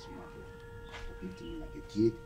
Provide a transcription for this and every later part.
Talking to me like a kid.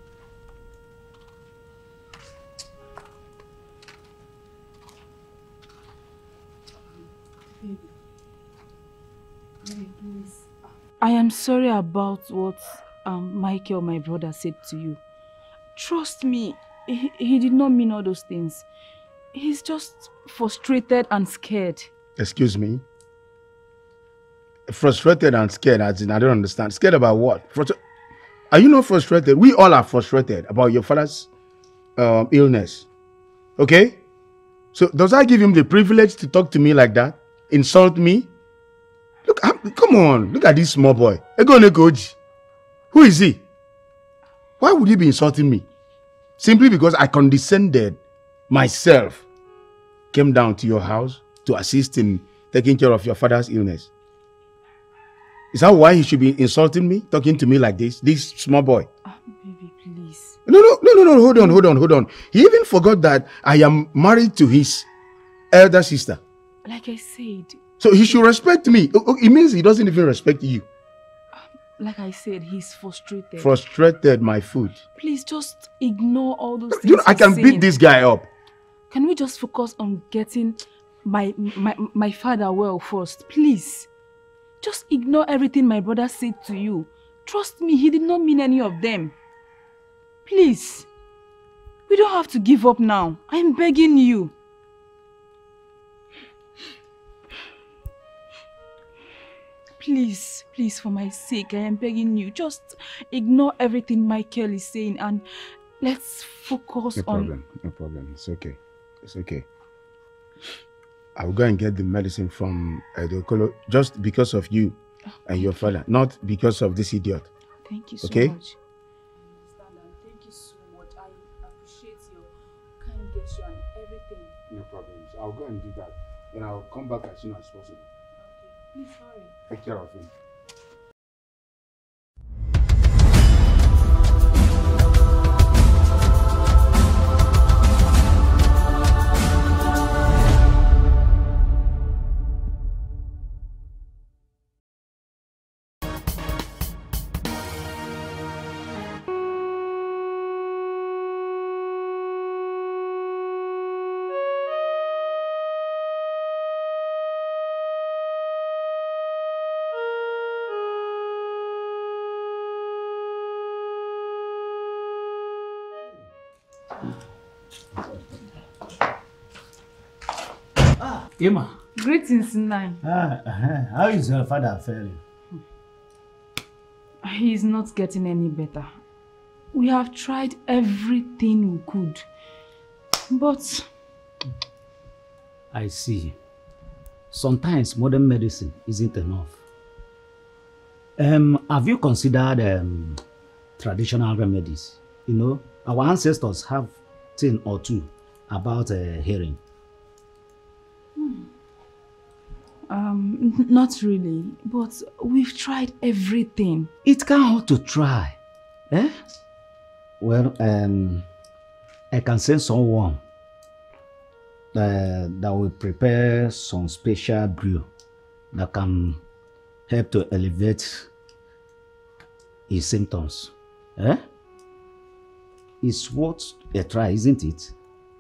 Baby, please. I am sorry about what Michael, my brother, said to you. Trust me, he did not mean all those things. He's just frustrated and scared. Excuse me? Frustrated and scared, as in I don't understand. Scared about what? Are you not frustrated? We all are frustrated about your father's illness. Okay? So does that give him the privilege to talk to me like that? Insult me? Look, come on. Look at this small boy. Ego. Who is he? Why would he be insulting me? Simply because I condescended myself, came down to your house to assist in taking care of your father's illness. Is that why he should be insulting me, talking to me like this small boy? Baby, please. No, hold on. He even forgot that I am married to his elder sister. Like I said. So he should respect me. It means he doesn't even respect you. Like I said, he's frustrated. Frustrated, my food. Please just ignore all those things. You know, I can beat this guy up. Can we just focus on getting my father well first, please? Just ignore everything my brother said to you. Trust me, he did not mean any of them. Please. We don't have to give up now. I'm begging you. Please, for my sake, I am begging you. Just ignore everything Michael is saying and let's focus on... No problem. It's okay. I'll go and get the medicine from Edokolo just because of you and your father, not because of this idiot. Thank you so much. I understand and thank you so much. I appreciate your kind gesture and everything. No problem. So I'll go and do that. Then I'll come back as soon as possible. Okay. Please hurry. Take care of him. Emma. Greetings, Nai. How is your father faring? He's not getting any better. We have tried everything we could, but... I see. Sometimes modern medicine isn't enough. Have you considered traditional remedies? You know, our ancestors have thing or two about hearing. Not really, but we've tried everything. It can't hurt to try. Eh? Well, I can send someone that will prepare some special brew that can help to elevate his symptoms. Eh? It's worth a try, isn't it?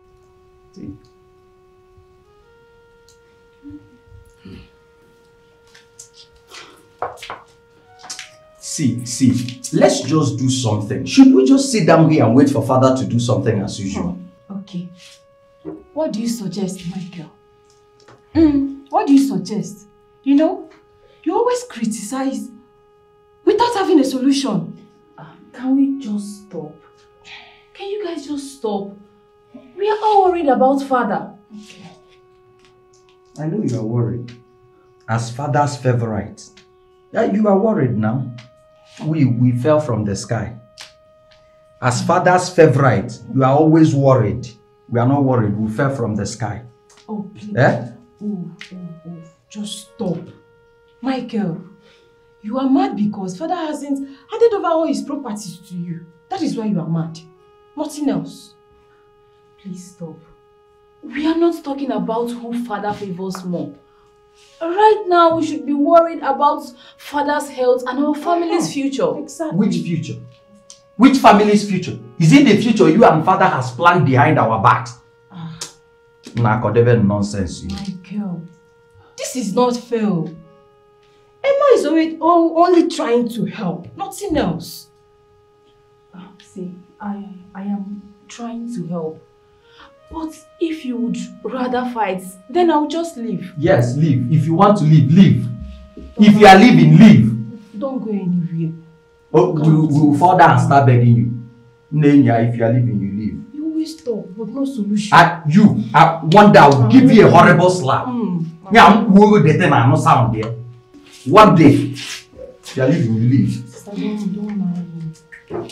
See, let's just do something. Should we just sit down here and wait for father to do something as usual? Okay. What do you suggest, Michael? What do you suggest? You know, you always criticize without having a solution. Can we just stop? Can you guys just stop? We are all worried about father. Okay. I know you are worried. As father's favorite. Yeah, you are worried now. We fell from the sky. As father's favorite, you are always worried. We are not worried. We fell from the sky. Oh, please. Eh? Oh. Just stop. Michael, you are mad because father hasn't handed over all his properties to you. That is why you are mad. Nothing else. Please stop. We are not talking about who father favors more. Right now, we should be worried about father's health and our family's future. Exactly. Which future? Which family's future? Is it the future you and father has planned behind our backs? Nah, nonsense. Michael, this is not fair. Emma is only trying to help, nothing else. See, I am trying to help. But if you would rather fight, then I'll just leave. Yes, leave. If you want to leave, leave. If you are leaving, leave. Don't go anywhere. Oh, we'll fall down and start begging you. Nenya, if you are leaving, you leave. You always talk, but no solution. One day I will give you a horrible slap. Yeah, we'll get no sound there. One day, if you are leaving, you leave. Sister, don't marry me.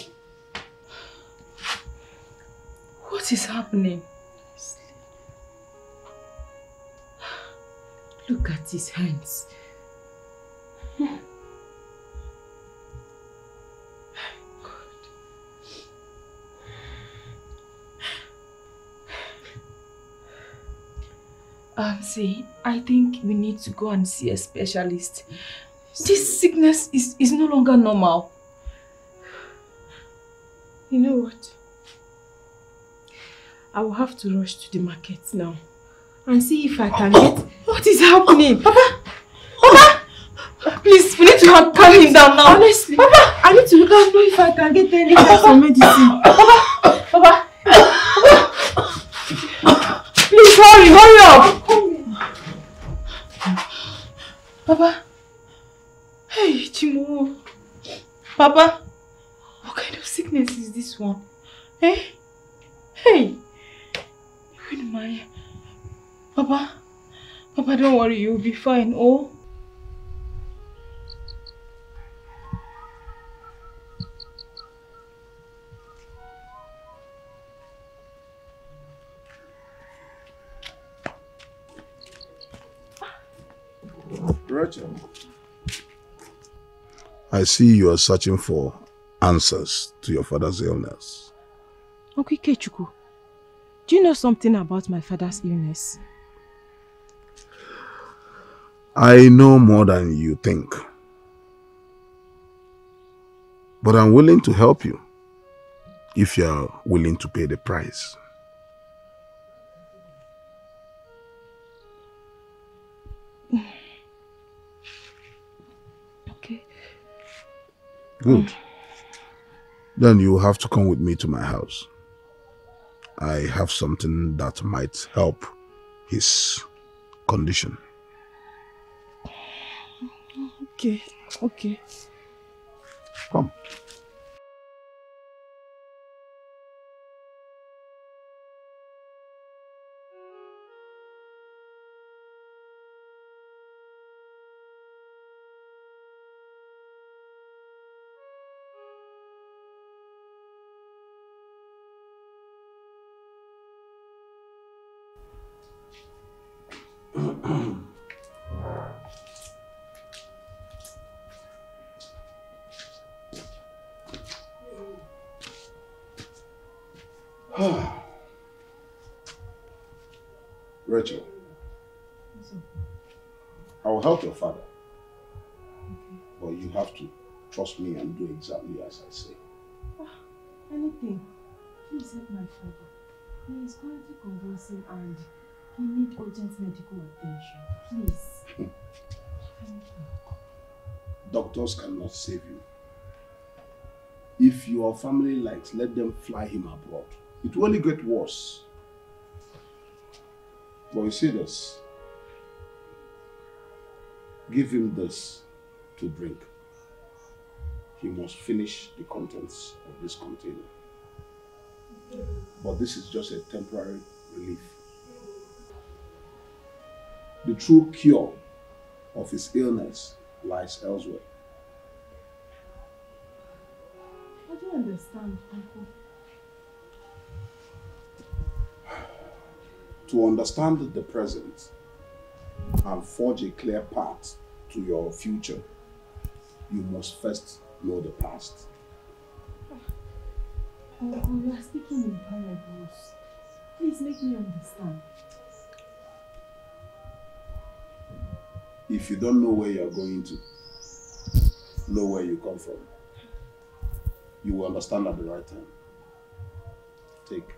What is happening? Look at his hands. See, I think we need to go and see a specialist. This sickness is no longer normal. You know what? I will have to rush to the market now and see if I can get... What is happening? Papa! Papa! Please, we need to calm him down now. Honestly. Papa! I need to look out if I can get any kind of medicine. Papa! Papa! Please, hurry up! Papa! Hey, Chimo! Papa! What kind of sickness is this one? Eh? Hey! Papa, don't worry, you'll be fine, oh? Rachel, I see you are searching for answers to your father's illness. Uncle Ikechukwu, do you know something about my father's illness? I know more than you think. But I'm willing to help you if you're willing to pay the price. Okay. Good. Then you have to come with me to my house. I have something that might help his condition. Okay. Come. Rachel, I will help your father, but you have to trust me and do exactly as I say. Anything. Please help my father. He is currently convulsing and he needs urgent medical attention. Please. Doctors cannot save you. If your family likes, let them fly him abroad. It will only get worse. But you see this? Give him this to drink. He must finish the contents of this container. But this is just a temporary relief. The true cure of his illness lies elsewhere. I don't understand, Uncle. To understand the present and forge a clear path to your future, you must first know the past. Uncle, you are speaking in parables. Please make me understand. If you don't know where you're going to, know where you come from. You will understand at the right time. Take.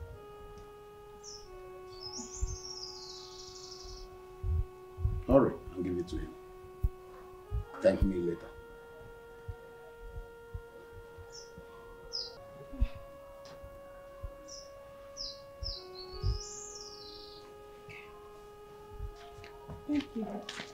Hurry and give it to him. Thank me later. Thank you.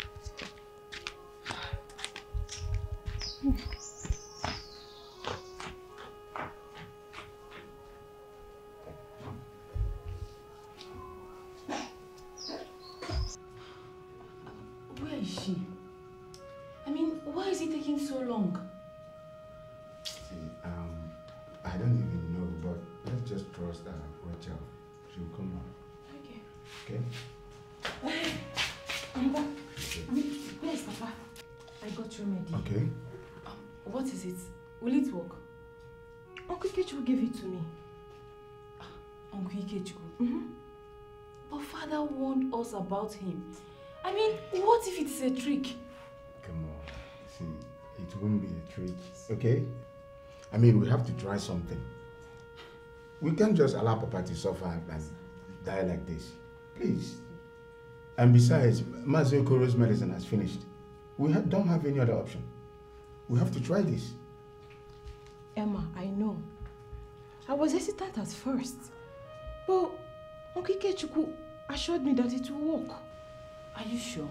Where is she? I mean, why is it taking so long? See, I don't even know, but let's just trust Rachel. She'll come out. Okay. Okay? Where is Papa? I got remedy. Okay. What is it? Will it work? Uncle Ikechukwu gave it to me. Uncle Ikechukwu? But Father warned us about him. I mean, what if it's a trick? Come on. See, it won't be a trick. Okay? I mean, we have to try something. We can't just allow Papa to suffer and die like this. Please. And besides, Mazi Okoro's medicine has finished. We don't have any other option. We have to try this. Emma, I know. I was hesitant at first. But Uncle Ikechukwu assured me that it will work. Are you sure?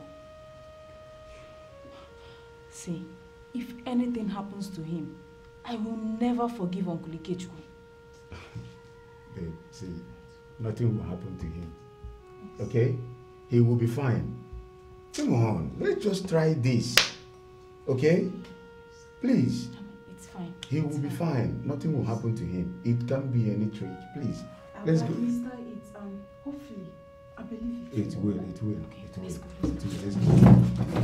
See, if anything happens to him, I will never forgive Uncle Ikechukwu. Babe, see, nothing will happen to him. Okay? He will be fine. Come on, let's just try this. Okay? Please. It's fine. He will be fine. Nothing will happen to him. It can't be any trick. Please. Let's go. Administer it and hopefully, I believe it. It will. It will. Okay, It will. let's go. It will. Let's go.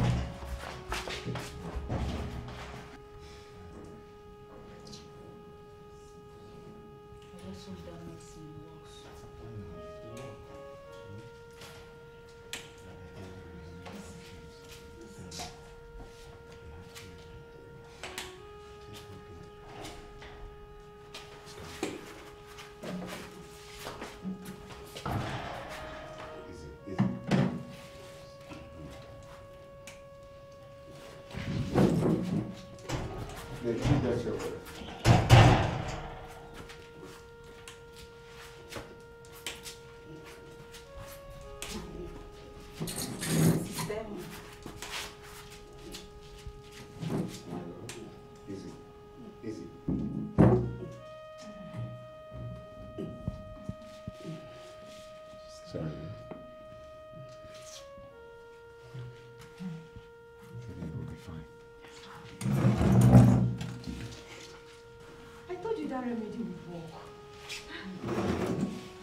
Remedy will work.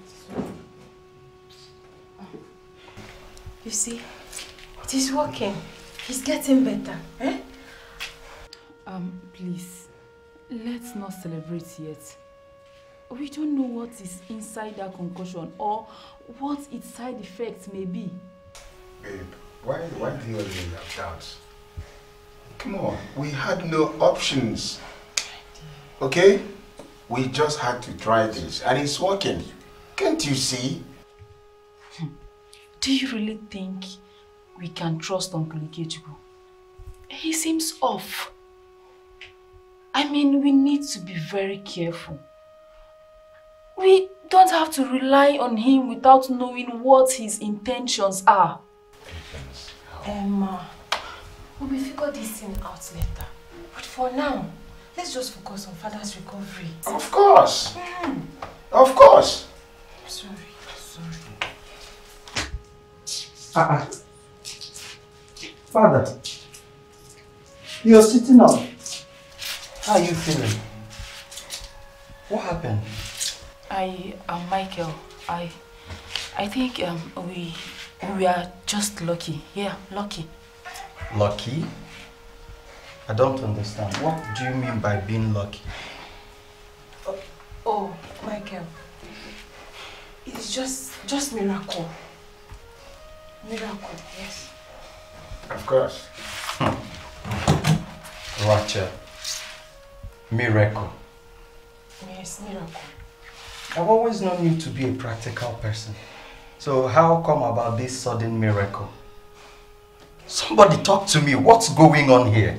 You see, it is working. He's getting better. Eh? Please, let's not celebrate yet. We don't know what is inside that concoction or what its side effects may be. Babe, why do you always have doubts? Come on, we had no options. Okay? We just had to try this and it's working. Can't you see? Do you really think we can trust Uncle Ikechukwu? He seems off. I mean, we need to be very careful. We don't have to rely on him without knowing what his intentions are. Emma, we will figure this thing out later. But for now, let's just focus on Father's recovery. Of course. Of course. Sorry. Father, you're sitting up. How are you feeling? What happened? I am Michael. I think we are just lucky. Yeah, lucky. Lucky? I don't understand. What do you mean by being lucky? Oh, Michael. It's just miracle. Miracle, yes. Of course. Rachel. Miracle. Yes, miracle. I've always known you to be a practical person. So how come about this sudden miracle? Somebody talk to me. What's going on here?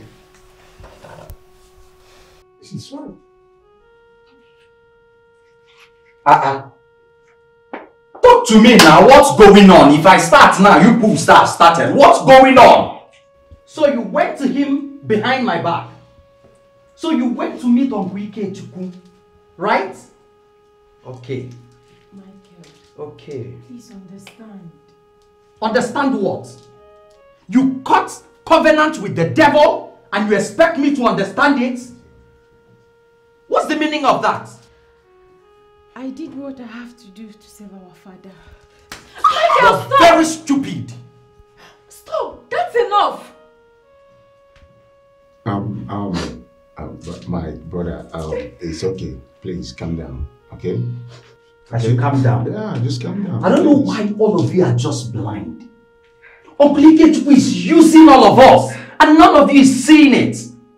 She's fine. Talk to me now. What's going on? If I start now, you people started. What's going on? So you went to him behind my back. So you went to meet Uncle Ikechukwu, right? Okay. Michael, Okay. please understand. Understand what? You cut covenant with the devil and you expect me to understand it? What's the meaning of that? I did what I have to do to save our father. Michael, You're very stupid. Stop! That's enough! But my brother, it's okay. Please calm down, okay? I should calm down. Yeah, just calm down. I don't know why all of you are just blind. Uncle Ikechukwu is using all of us and none of you is seeing it.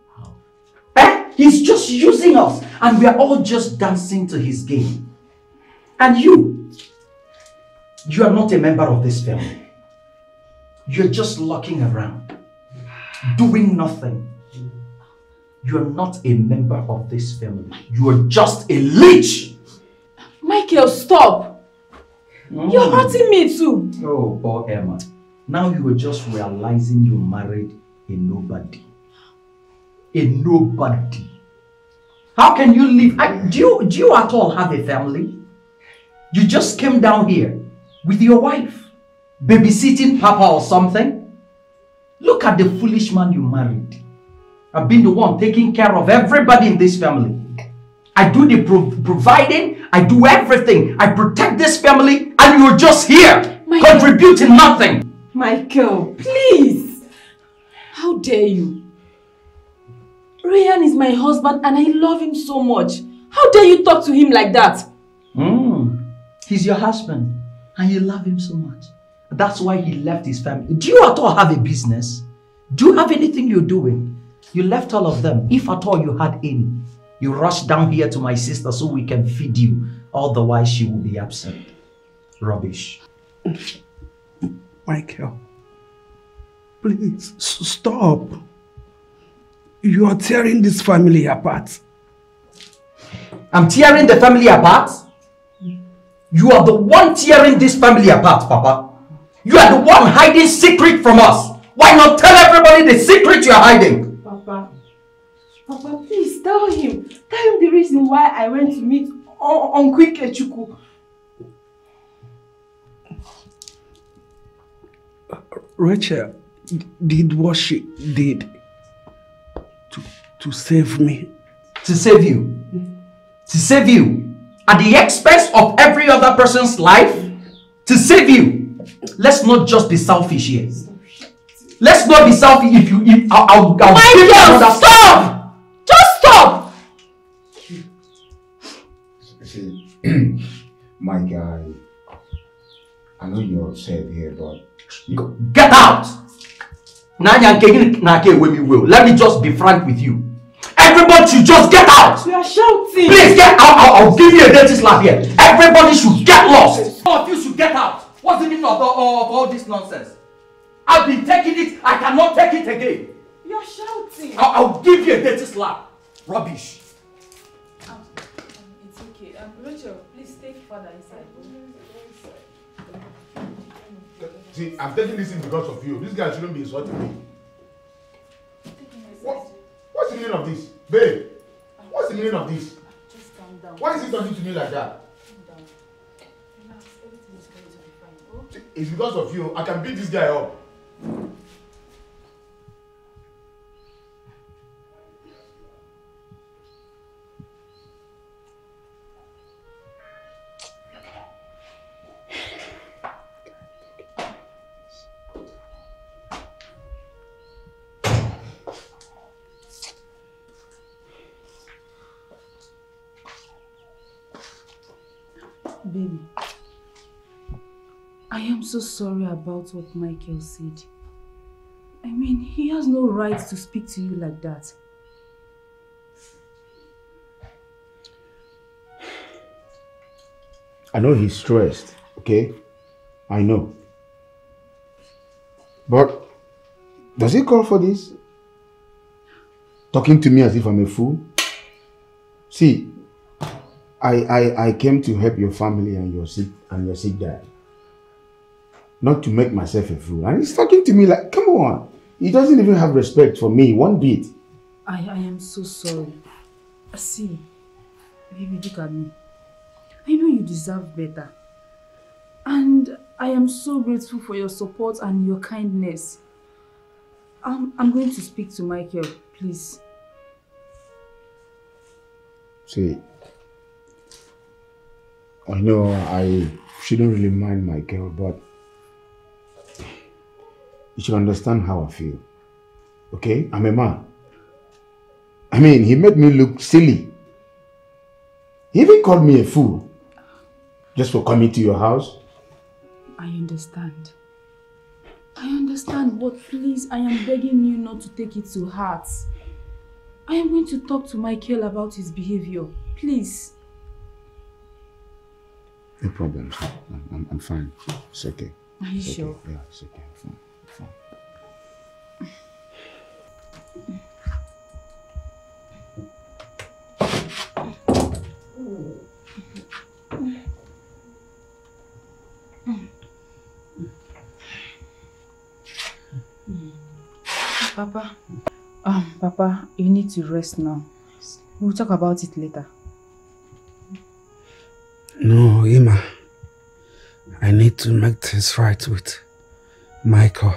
He's just using us and we are all just dancing to his game. And you are not a member of this family. You're just looking around, doing nothing. You are not a member of this family. You are just a leech. Michael, stop! You're hurting me too. Oh, poor Emma. Now you are just realizing you married a nobody. A nobody. How can you live? Do you at all have a family? You just came down here with your wife, babysitting Papa or something? Look at the foolish man you married. I've been the one taking care of everybody in this family. I do the providing, I do everything. I protect this family and you're just here, contributing nothing. Michael, please! How dare you? Ryan is my husband and I love him so much. How dare you talk to him like that? He's your husband and you love him so much. That's why he left his family. Do you at all have a business? Do you have anything you're doing? You left all of them. If at all you had any. You rushed down here to my sister so we can feed you. Otherwise she will be absent. Rubbish. Michael, please stop. You are tearing this family apart. I'm tearing the family apart? You are the one tearing this family apart, Papa. You are the one hiding secret from us. Why not tell everybody the secret you are hiding? Papa, please tell him. Tell him the reason why I went to meet Uncle Ikechukwu. Rachel did what she did to save me. To save you? To save you? At the expense of every other person's life? To save you? Let's not just be selfish here. Let's not be selfish. I'll Michael, stop! Just stop! See, my guy, I know you're upset here, but... Get out! Let me just be frank with you. Everybody should just get out! You are shouting! Please get out! I'll give you a dirty slap here. Everybody should get lost! All of you should get out! What's the meaning of all this nonsense? I've been taking it, I cannot take it again. You are shouting! I'll give you a dirty slap. Rubbish. It's okay. Rachel, please take father inside. See, I'm taking this in because of you. This guy shouldn't be insulting me. What's the meaning of this? Babe, what's the meaning of this? Just calm down. Why is he talking to me like that? Calm down. Relax. Everything is going to be fine. Oh? It's because of you. I can beat this guy up. Baby, I am so sorry about what Michael said. I mean, he has no right to speak to you like that. I know he's stressed, okay? I know. But does he call for this? Talking to me as if I'm a fool? See, I came to help your family and your sick dad. Not to make myself a fool. And he's talking to me like, come on. He doesn't even have respect for me, one bit. I am so sorry. See, baby, look at me. I know you deserve better. And I am so grateful for your support and your kindness. I'm going to speak to Michael, please. See, I know I shouldn't really mind Michael, but you should understand how I feel. Okay? I'm a man. I mean, he made me look silly. He even called me a fool. Just for coming to your house. I understand. I understand, but please, I am begging you not to take it to heart. I am going to talk to Michael about his behavior. Please. No problem. I'm fine. It's okay. Are you sure? Okay. Yeah, it's okay. I'm fine. Papa, you need to rest now. We'll talk about it later. No, Ima. I need to make things right with Michael.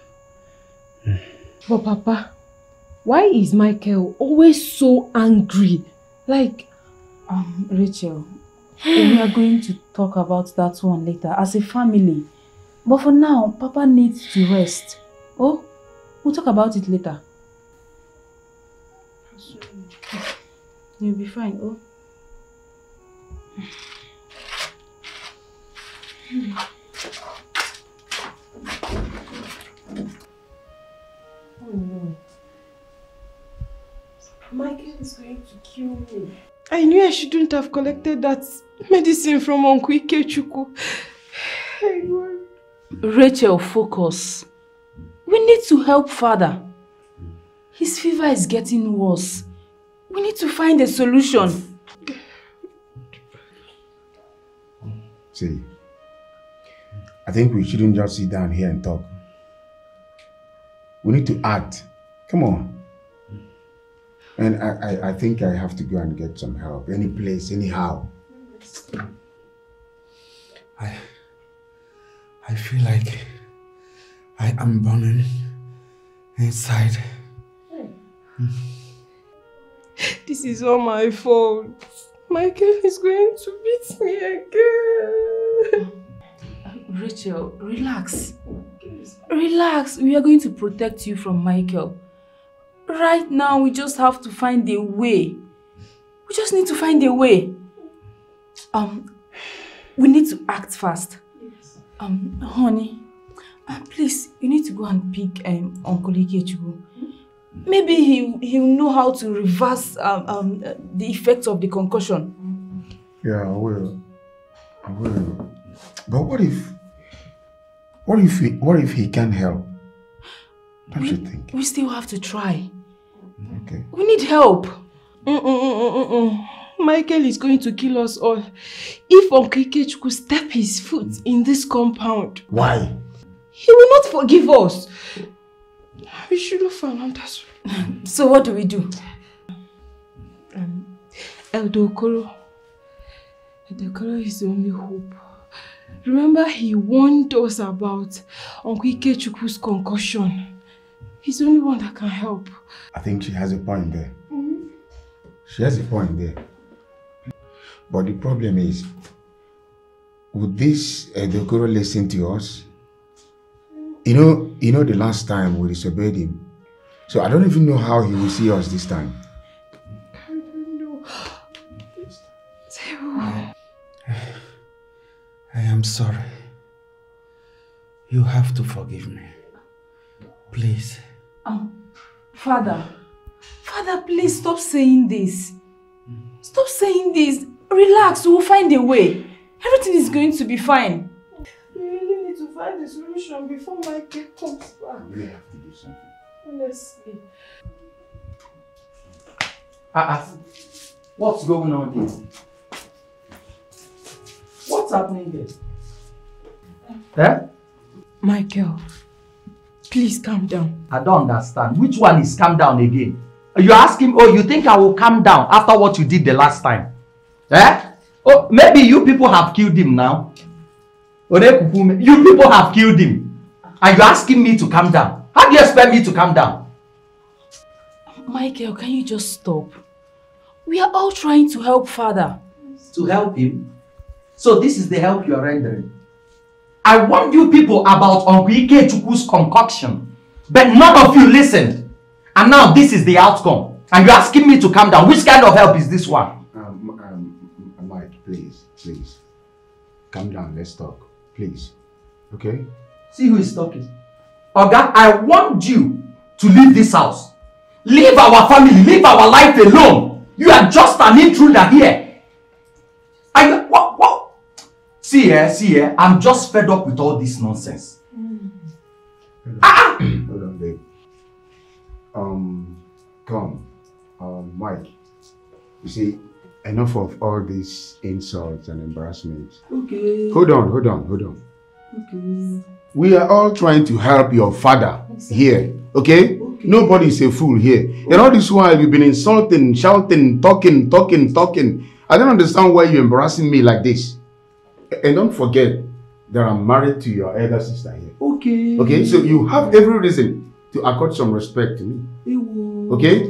But Papa, why is Michael always so angry? Like, Rachel, we are going to talk about that one later as a family. But for now, Papa needs to rest. Oh, we'll talk about it later. You'll be fine, oh. Oh no. Michael is going to kill me. I knew I shouldn't have collected that medicine from Uncle Ikechukwu. Rachel, focus. We need to help Father. His fever is getting worse. We need to find a solution. See, I think we shouldn't just sit down here and talk. We need to act. Come on. And I think I have to go and get some help. Any place, anyhow. I feel like I am burning inside. This is all my fault. Michael is going to beat me again. Rachel, relax. Relax. We are going to protect you from Michael. Right now, we just have to find a way. We just need to find a way. We need to act fast. Yes. Honey, please, you need to go and pick Uncle Ikechukwu. Maybe he'll know how to reverse the effects of the concussion. Yeah, I will. But what if he can't help? Don't you think? We still have to try. Okay. We need help. Michael is going to kill us all if Uncle Ikechukwu step his foot in this compound. Why? He will not forgive us. We should look for another solution. So what do we do? Elder Okoro is the only hope. Remember, he warned us about Uncle Ikechukwu's concussion. He's the only one that can help. I think she has a point there. She has a point there. But the problem is, would this Elder Okoro listen to us? You know the last time we disobeyed him. So I don't even know how he will see us this time. I don't know. I am sorry. You have to forgive me. Please. Father, please stop saying this. Stop saying this. Relax, we'll find a way. Everything is going to be fine. We really need to find a solution before Michael comes back. We really have to do something. Honestly. What's going on here? What's happening here? Michael, please calm down. I don't understand. Which one is calm down again? You ask him, oh, you think I will calm down after what you did the last time? Oh, maybe you people have killed him now. You people have killed him. And you're asking me to calm down. How do you expect me to calm down? Michael, can you just stop? We are all trying to help Father. To help him? So this is the help you are rendering. I warned you people about Uncle Ikechukwu concoction, but none of you listened. And now this is the outcome. And you're asking me to calm down. Which kind of help is this one? Mike, please. Calm down, let's talk. Please. Okay? See who is talking. Oga, I want you to leave this house. Leave our family, leave our life alone. You are just an intruder here. What? See here, I'm just fed up with all this nonsense. Hold on, babe. Come. Mike. You see, enough of all these insults and embarrassments. Okay. Hold on. Okay. We are all trying to help your father here, okay? Nobody is a fool here. And all this while you've been insulting, shouting, talking. I don't understand why you're embarrassing me like this. And don't forget that I'm married to your elder sister here. Okay. Okay, so you have every reason to accord some respect to me. Okay?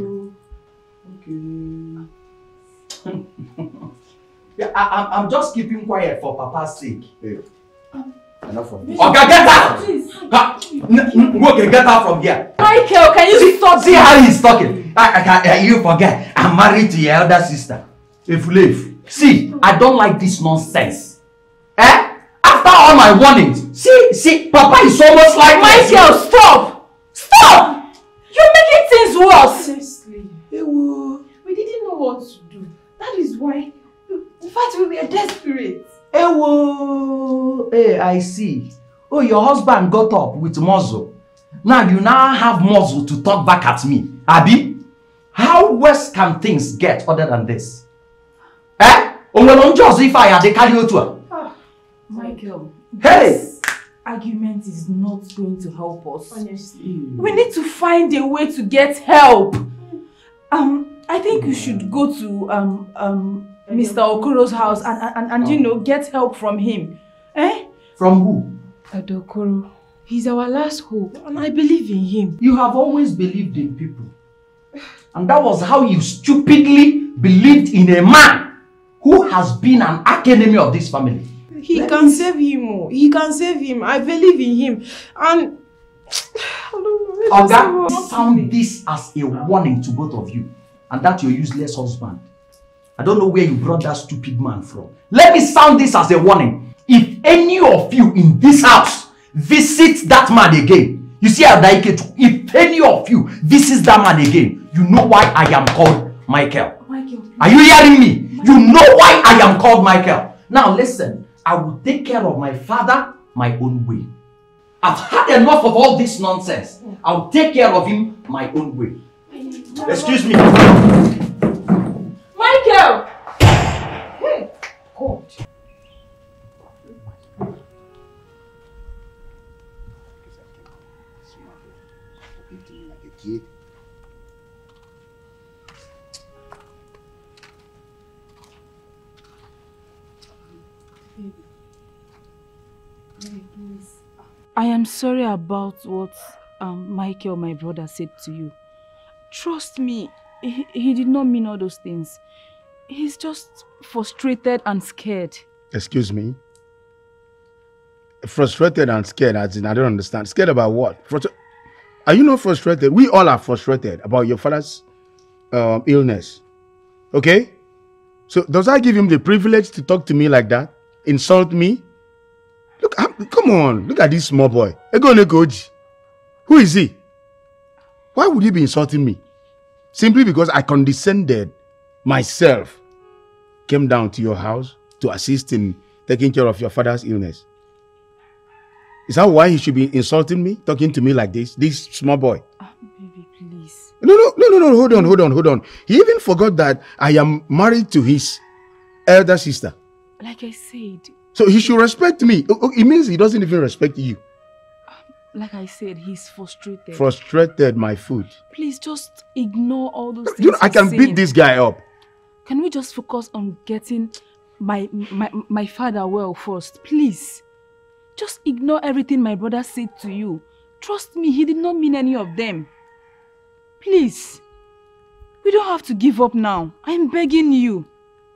Yeah, I'm just keeping quiet for Papa's sake. Yeah. Enough of this. Okay, get out! Okay, get out from here. Michael, can you stop? See how he's talking. You forget, I'm married to your elder sister. If you leave. See, I don't like this nonsense. After all my warnings, see, Papa is almost like Michael, stop! You're making things worse. Honestly. We didn't know what to do. That is why, in fact, we were desperate. Hey, I see. Oh, your husband got up with muzzle. Now you have muzzle to talk back at me. Abi, how worse can things get other than this? Michael, hey! This argument is not going to help us. Honestly. We need to find a way to get help. I think you should go to Mr. Okoro's house and you know, get help from him. From who? Adokoro. He's our last hope, and I believe in him. You have always believed in people. And that was how you stupidly believed in a man who has been an arch-enemy of this family. He can save him. He can save him. I believe in him. And I don't know. Oga, sound this as a warning to both of you. And that your useless husband. I don't know where you brought that stupid man from. Let me sound this as a warning. If any of you in this house visit that man again, you see Adaiketu, if any of you visits that man again, you know why I am called Michael. Are you hearing me? You know why I am called Michael. Now listen, I will take care of my father my own way. I've had enough of all this nonsense. I'll take care of him my own way. Excuse me. Michael! Hey, God. I am sorry about what Michael, my brother, said to you. Trust me, he did not mean all those things. He's just frustrated and scared. Excuse me? Frustrated and scared, as in, I don't understand. Scared about what? Are you not frustrated? We all are frustrated about your father's illness. Okay? So does that give him the privilege to talk to me like that? Insult me? Look, come on. Look at this small boy. Ego Nekoji. Who is he? Why would you be insulting me? Simply because I condescended myself, came down to your house to assist in taking care of your father's illness. Is that why he should be insulting me, talking to me like this small boy? Baby, please. No, hold on. He even forgot that I am married to his elder sister. Like I said. So he should respect me. It means he doesn't even respect you. Like I said, he's frustrated. Frustrated, my food. Please just ignore all those things. You know, I can beat this guy up. Can we just focus on getting my father well first, please? Just ignore everything my brother said to you. Trust me, he did not mean any of them. Please. We don't have to give up now. I'm begging you.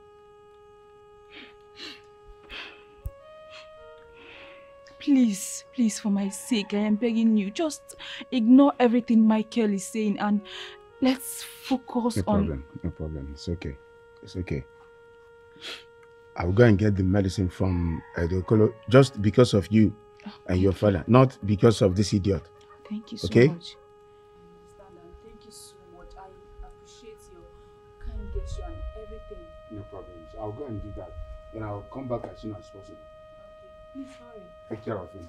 Please, for my sake, I am begging you. Just ignore everything Michael is saying and let's focus on... No problem. It's okay. I'll go and get the medicine from Edokolo just because of you and your father, not because of this idiot. Thank you so okay? much. Thank you so much. I appreciate your kind gesture and everything. No problem. So I'll go and do that. Then I'll come back as soon as possible. Okay. Please hurry. Take care of him.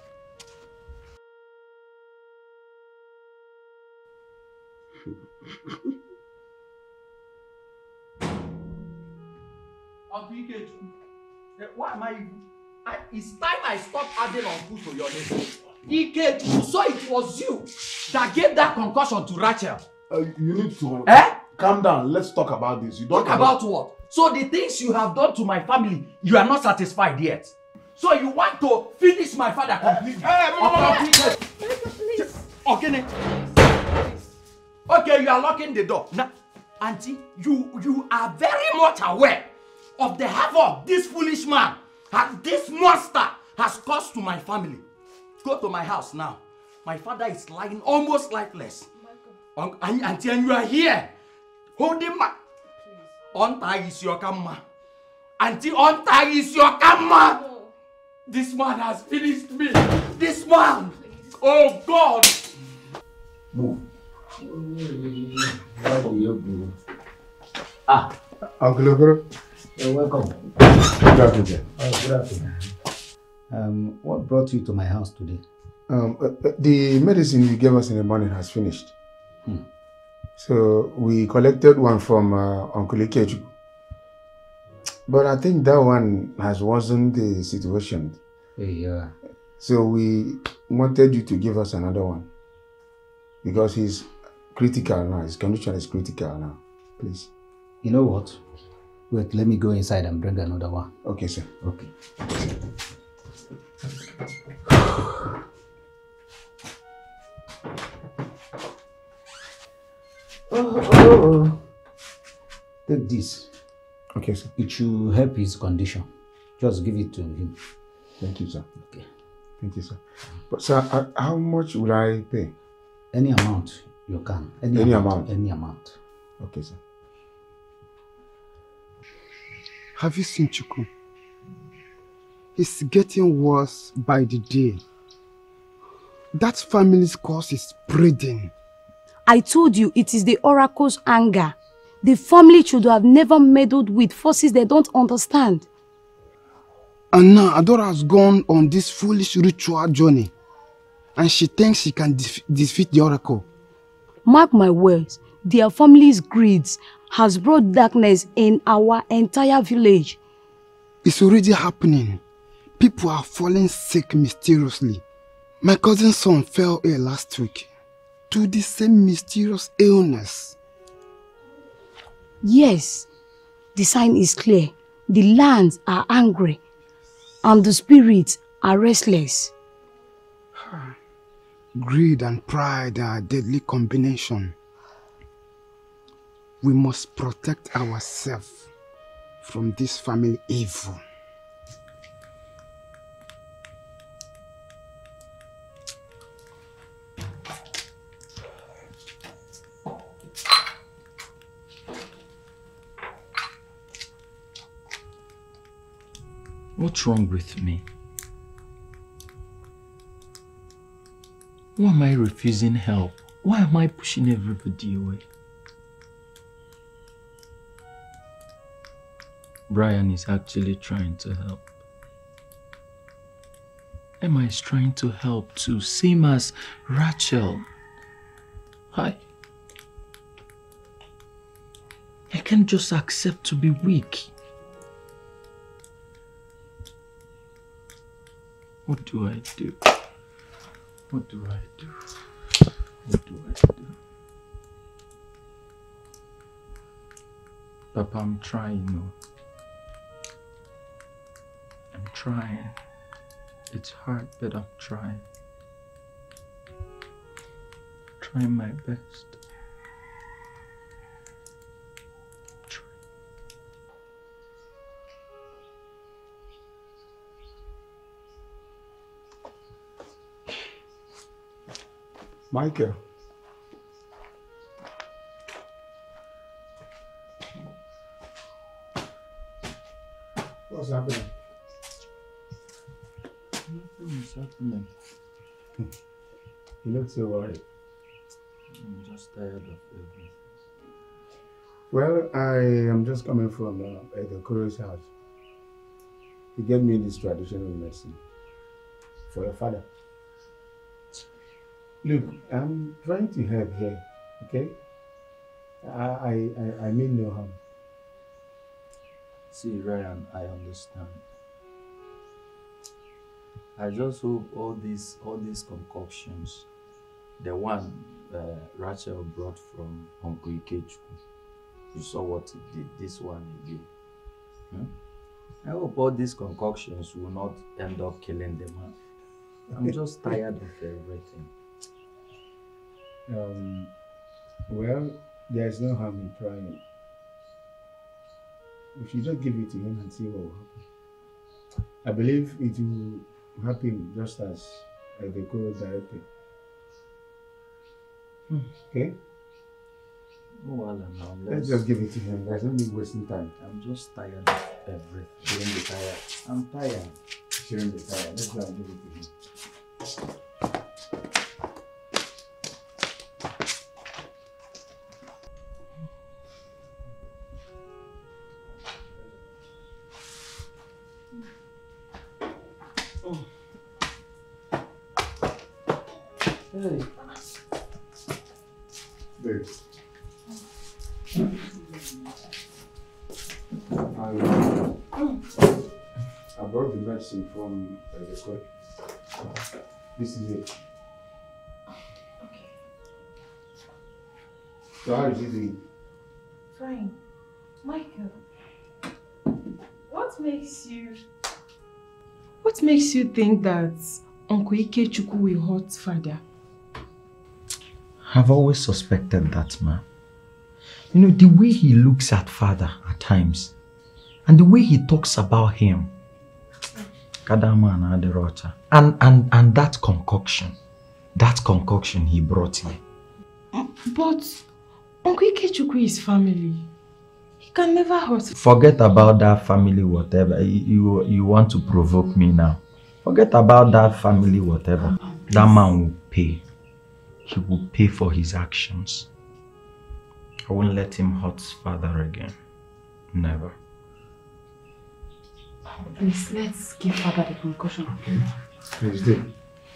Uncle Ikeju, why am I? It's time I stop adding uncle to your name. Ikeju, so it was you that gave that concussion to Rachel. You need to calm down. Let's talk about this. You don't talk about what? So the things you have done to my family, you are not satisfied yet. So you want to finish my father completely? Please. Okay, you are locking the door. Now, Auntie, you are very much aware of the havoc this foolish man and this monster has caused to my family. Go to my house now. My father is lying almost lifeless. Auntie, and you are here holding my... Untie is your camera. Auntie, untie is your camera. No. This man has finished me. This man. Please. Oh God. Move. Uncle Okoro. You're welcome. Good afternoon. Good afternoon. What brought you to my house today? The medicine you gave us in the morning has finished. So we collected one from Uncle Ikeju. But I think that one has worsened the situation. Yeah. So we wanted you to give us another one. Because he's critical now. His condition is critical now. Please. You know what? Wait, let me go inside and bring another one. Okay, sir. Okay. Oh. Take this. Okay, sir. It should help his condition. Just give it to him. Thank you, sir. Okay. Thank you, sir. But, sir, how much will I pay? Any amount you can. Any amount. Any amount. Okay, sir. Have you seen Chukwu? He's getting worse by the day. That family's cause is spreading. I told you it is the oracle's anger. The family should have never meddled with forces they don't understand. And now Adora has gone on this foolish ritual journey. And she thinks she can defeat the oracle. Mark my words, their family's greed has brought darkness in our entire village. It's already happening. People are falling sick mysteriously. My cousin's son fell ill last week to the same mysterious illness. Yes, the sign is clear. The lands are angry and the spirits are restless. Greed and pride are a deadly combination. We must protect ourselves from this family evil. What's wrong with me? Why am I refusing help? Why am I pushing everybody away? Brian is actually trying to help. Emma is trying to help too, same as Rachel. I can't just accept to be weak. What do I do? What do I do? What do I do? Papa, I'm trying, no. I'm trying. It's hard, but I'm trying. Trying my best. Michael. What's happening? Nothing is happening. You look so worried. I'm just tired of everything. Well, I am just coming from Edokuro's house. He gave me this traditional medicine for your father. Look, I'm trying to help here, okay? I mean no harm. See, Ryan, I understand. I just hope all these concoctions, the one Rachel brought from Uncle Ikechukwu, you saw what he did, this one again. I hope all these concoctions will not end up killing the man. I'm just tired of everything. Well, there's no harm in trying. We should just give it to him and see what will happen. I believe it will happen just as the Kuro directed. Okay? Oh, well, now Let's just give it to him. There's no need wasting time. I'm just tired of everything. Shouldn't be tired. I'm tired. Shouldn't be tired. Let's go and give it to him. Hey. Babe. I brought the medicine from the court. This is it. Okay. So how is it doing? Fine. Michael, what makes you think that Uncle Ikechukwu will hurt father? I've always suspected that man. You know, the way he looks at father at times, and the way he talks about him, and that concoction he brought here. But Uncle Ikechukwu is family. He can never hurt. Forget about that family whatever. You want to provoke me now. Forget about that family whatever. That man will pay. He will pay for his actions. I won't let him hurt father again. Never. Please, let's give father the concussion. Please do.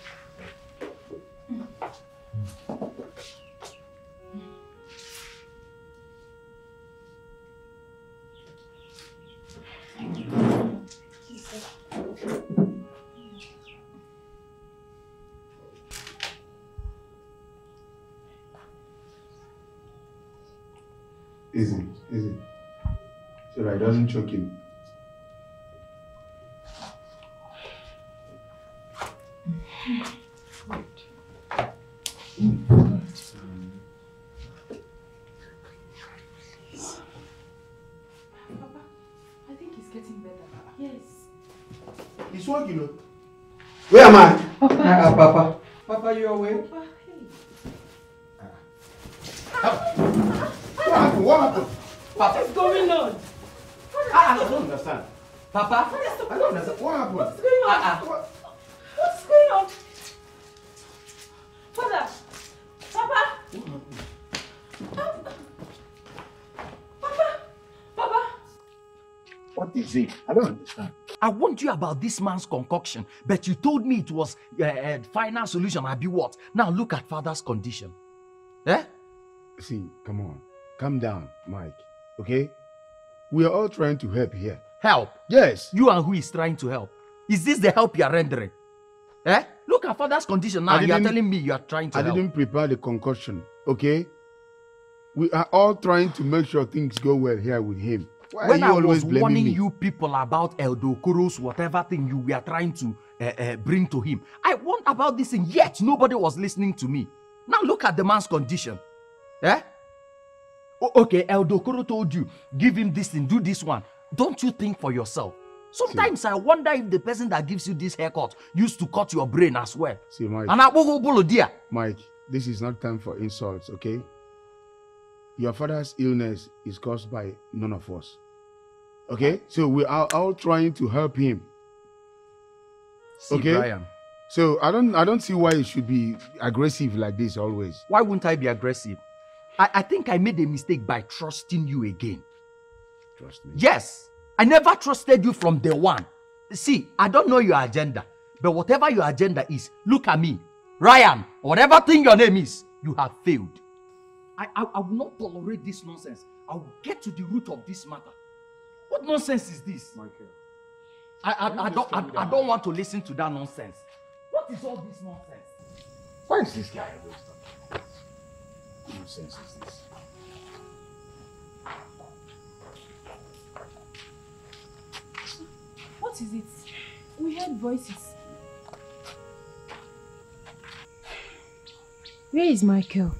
Easy. So that it doesn't choke him. Papa, I think he's getting better. Yes. He's working, you know. Where am I? Papa. Papa, you awake? Papa, hey. What happened? What is going on? I don't understand. Papa? I don't understand. What happened? What's going on? What's going on? Father! Papa! What is it? I don't understand. I warned you about this man's concoction, but you told me it was a final solution. I be what? Now look at father's condition. Eh? See, come on. Calm down, Mike. Okay? We are all trying to help here. Help? Yes. You and who is trying to help? Is this the help you are rendering? Eh? Look at father's condition now. You are telling me you are trying to help. I didn't prepare the concoction, okay? We are all trying to make sure things go well here with him. Why when are you I always was blaming warning me? you people about Eldo Okoro's whatever thing you were trying to bring to him, I warned about this and yet nobody was listening to me. Now look at the man's condition. Eh? Okay, Eldo Okoro told you, give him this thing, do this one. Don't you think for yourself? Sometimes I wonder if the person that gives you this haircut used to cut your brain as well. See, Mike. And Mike, this is not time for insults, okay? Your father's illness is caused by none of us. Okay? So we are all trying to help him. See, okay? Brian. So I don't see why you should be aggressive like this always. Why wouldn't I be aggressive? I think I made a mistake by trusting you again. Trust me. Yes. I never trusted you from day one. See, I don't know your agenda. But whatever your agenda is, look at me. Ryan, whatever thing your name is, you have failed. I will not tolerate this nonsense. I will get to the root of this matter. What nonsense is this? Michael. I don't want to listen to that nonsense. What is all this nonsense? Why is this guy always talking? What nonsense is this? What is it? We heard voices. Where is Michael?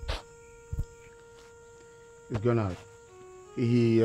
He's gone out. He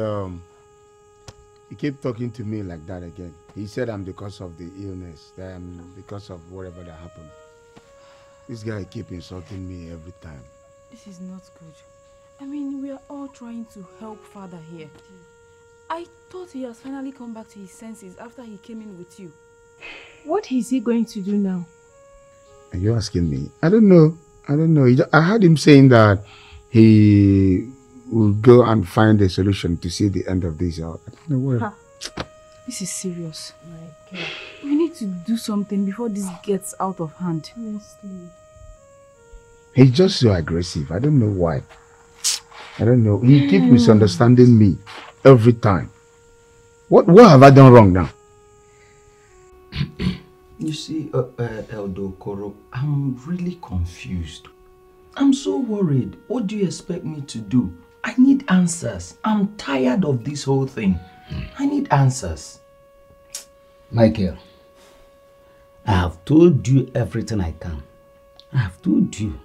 kept talking to me like that again. He said I'm because of the illness, that I'm because of whatever that happened. This guy keep insulting me every time. This is not good. I mean, we are all trying to help father here. I thought he has finally come back to his senses after he came in with you. What is he going to do now? Are you asking me? I don't know. I heard him saying that he will go and find a solution to see the end of this. I don't know where. This is serious. My God. We need to do something before this gets out of hand. Honestly. He's just so aggressive. I don't know why. I don't know. He keeps misunderstanding me every time. What have I done wrong now? You see, Eldo Okoro, I'm really confused. I'm so worried. What do you expect me to do? I need answers. I'm tired of this whole thing. I need answers. Michael, I have told you everything I can. I have told you.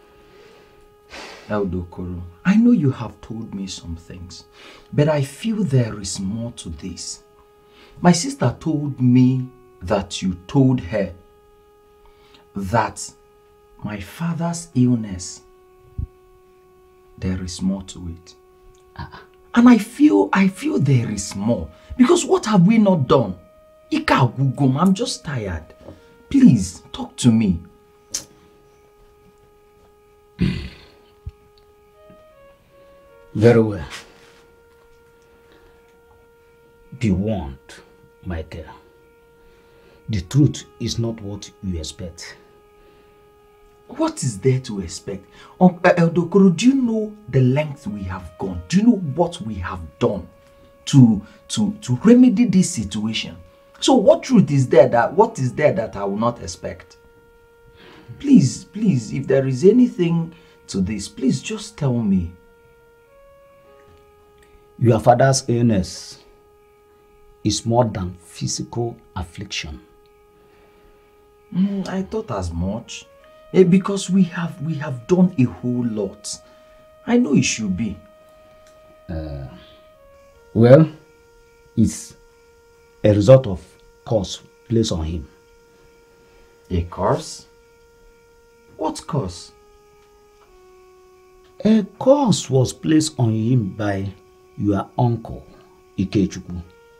Eldo Okoro, I know you have told me some things, but I feel there is more to this. My sister told me that you told her that my father's illness, there is more to it. And I feel there is more. Because what have we not done? I'm just tired. Please, talk to me. Very well. Be warned, Michael. The truth is not what you expect. What is there to expect? Eldo Okoro, do you know the length we have gone? Do you know what we have done to remedy this situation? So what truth is there that I will not expect? Please, if there is anything to this, please just tell me. Your father's illness is more than physical affliction. I thought as much. Because we have done a whole lot. I know it should be. Well, it's a result of curse placed on him. A curse? What curse? A curse was placed on him by your uncle, Ikechukwu.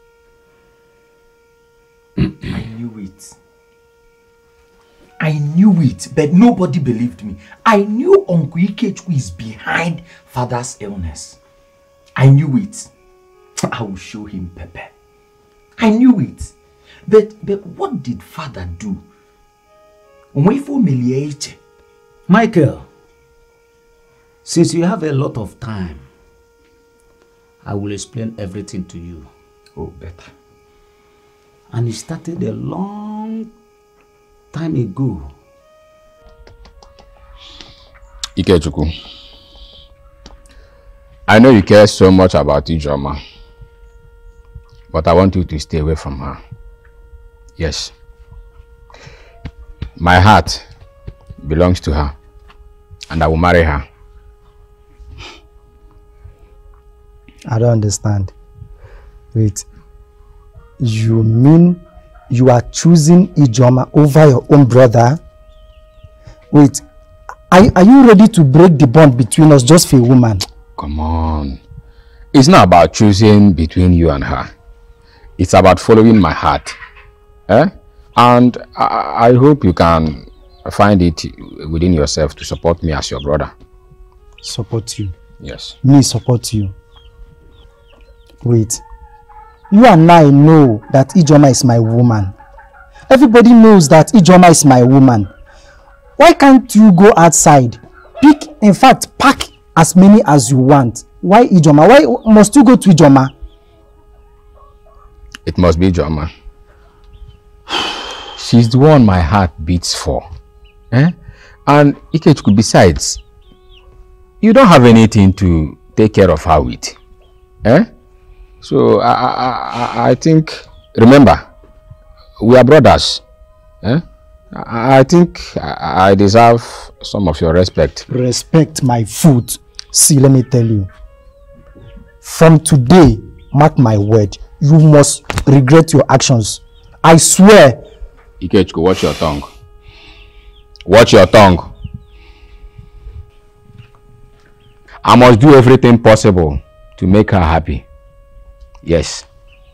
I knew it. I knew it, but nobody believed me. I knew Uncle Ikechukwu is behind father's illness. I knew it. I will show him Pepe. I knew it. But what did father do? Michael, since you have a lot of time, I will explain everything to you. Oh, better. And it started a long time ago. Ikechukwu, I know you care so much about Ijoma, but I want you to stay away from her. Yes. My heart belongs to her, and I will marry her. I don't understand. Wait. You mean you are choosing Ijoma over your own brother? Wait. Are you ready to break the bond between us just for a woman? Come on. It's not about choosing between you and her. It's about following my heart. Eh? And I hope you can find it within yourself to support me as your brother. Support you? Yes. Me support you? Wait. You and I know that Ijoma is my woman. Everybody knows that Ijoma is my woman. Why can't you go outside? In fact, pack as many as you want. Why Ijoma? Why must you go to Ijoma? It must be Ijoma. She's the one my heart beats for. Eh? And Ikechukwu, besides, you don't have anything to take care of her with. Eh? So I think, remember, we are brothers. Eh? I think I deserve some of your respect. Respect my foot. See, let me tell you. From today, mark my word, you must regret your actions. I swear. Ikechukwu, watch your tongue. Watch your tongue. I must do everything possible to make her happy. Yes.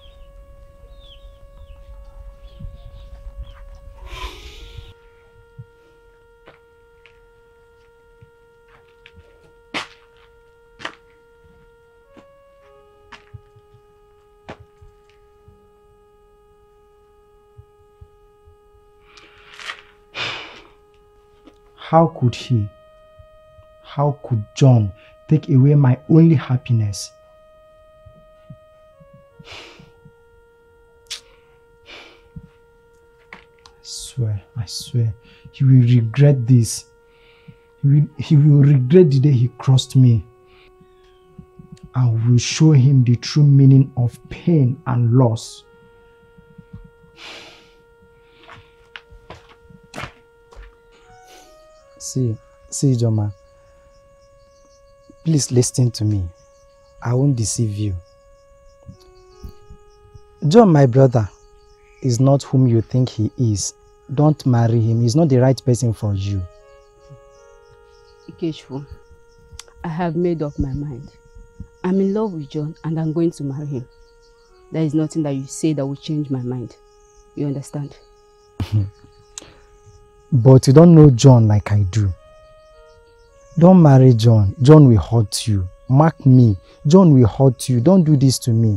How could he? How could John take away my only happiness? I swear, he will regret this. He will regret the day he crossed me. I will show him the true meaning of pain and loss. See, Ijoma, please listen to me. I won't deceive you. John, my brother, is not whom you think he is. Don't marry him. He's not the right person for you. Ikechukwu, I have made up my mind. I'm in love with John and I'm going to marry him. There is nothing that you say that will change my mind. You understand? But you don't know John like I do. Don't marry John. John will hurt you. Mark me. John will hurt you. Don't do this to me.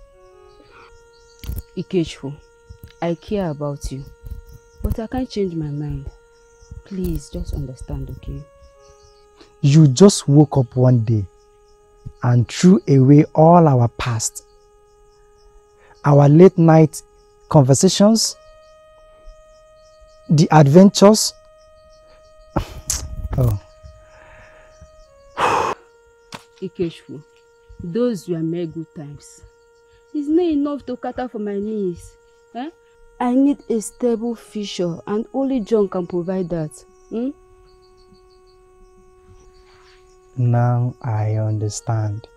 Ikechukwu, I care about you, but I can't change my mind. Please, just understand, okay? You just woke up one day and threw away all our past. Our late night conversations, the adventures. Oh. Ikechukwu, those were mere good times. It's not enough to cater for my needs. Eh? I need a stable future and only John can provide that. Hmm? Now I understand.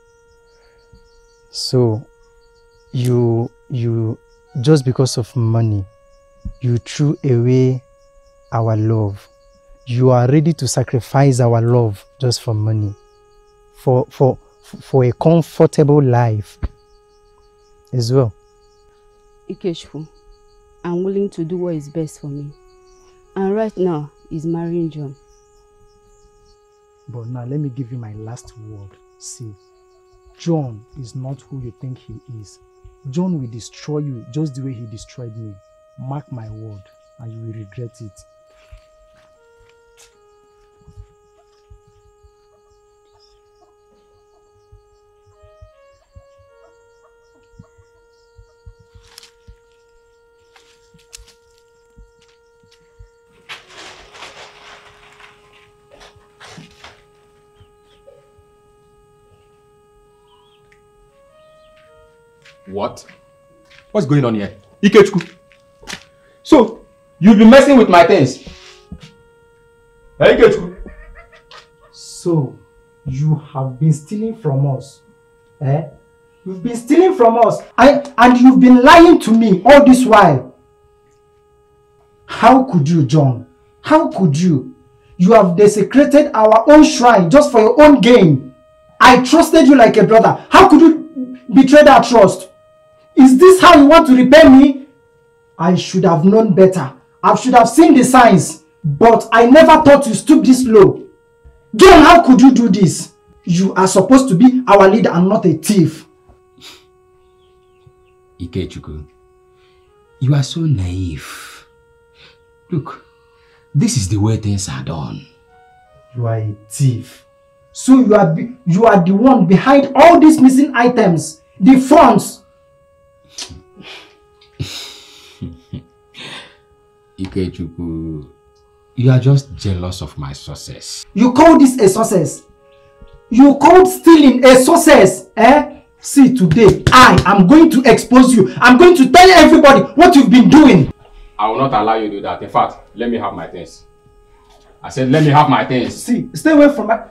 So, you just because of money, you threw away our love. You are ready to sacrifice our love just for money. For a comfortable life as well. Ikechukwu, I'm willing to do what is best for me. And right now, he's marrying John. But now let me give you my last word. See, John is not who you think he is. John will destroy you just the way he destroyed me. Mark my word, and you will regret it. What? What's going on here? Ikechukwu. So, you've been messing with my things. Hey, Ikechukwu. So, you have been stealing from us. Eh? You've been stealing from us. And you've been lying to me all this while. How could you, John? How could you? You have desecrated our own shrine just for your own gain. I trusted you like a brother. How could you betray that trust? Is this how you want to repay me? I should have known better. I should have seen the signs. But I never thought you stoop this low. John, how could you do this? You are supposed to be our leader and not a thief. Ikechukwu, you are so naive. Look, this is the way things are done. You are a thief. So you are the one behind all these missing items. The funds. Ikechukwu, you are just jealous of my success. You call this a success? You called stealing a success? Eh? See, today, I am going to expose you. I'm going to tell everybody what you've been doing. I will not allow you to do that. In fact, let me have my things. I said, let me have my things. See, stay away from my...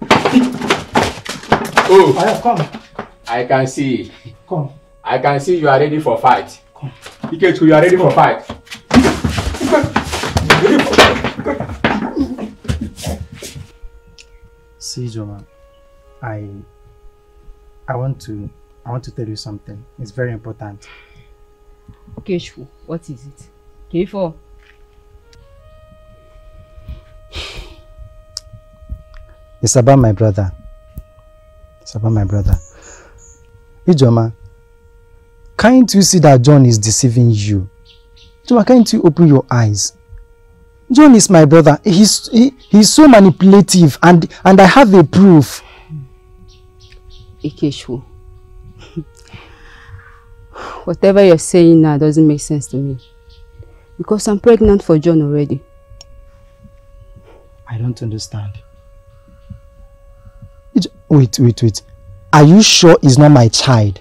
Oh, I have come. I can see. Come. I can see you are ready for fight. Come. Ikechukwu, you are ready for fight. See, Joma, I want to tell you something. It's very important. Ikechukwu, what is it? K4. It's about my brother. It's about my brother. Ijoma, can't you see that John is deceiving you? Ijoma, can't you open your eyes? John is my brother. He's so manipulative, and I have a proof. Ikechukwu, whatever you're saying now doesn't make sense to me. Because I'm pregnant for John already. I don't understand. Wait. Are you sure he's not my child?